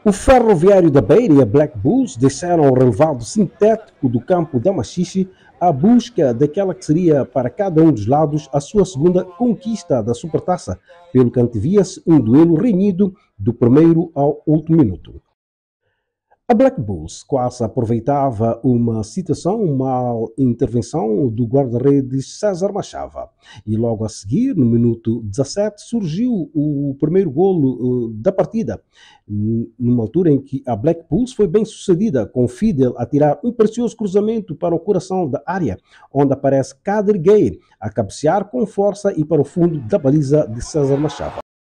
O Ferroviário da Beira e a Black Bulls deixaram o relevado sintético do campo da Machixe à busca daquela que seria para cada um dos lados a sua segunda conquista da Supertaça, pelo que antevia-se um duelo renhido do primeiro ao último minuto. A Black Bulls quase aproveitava uma mal intervenção do guarda-redes César Machava. E logo a seguir, no minuto 17, surgiu o primeiro golo da partida, numa altura em que a Black Bulls foi bem sucedida, com Fidel a tirar um precioso cruzamento para o coração da área, onde aparece Kader Gueye a cabecear com força e para o fundo da baliza de César Machava.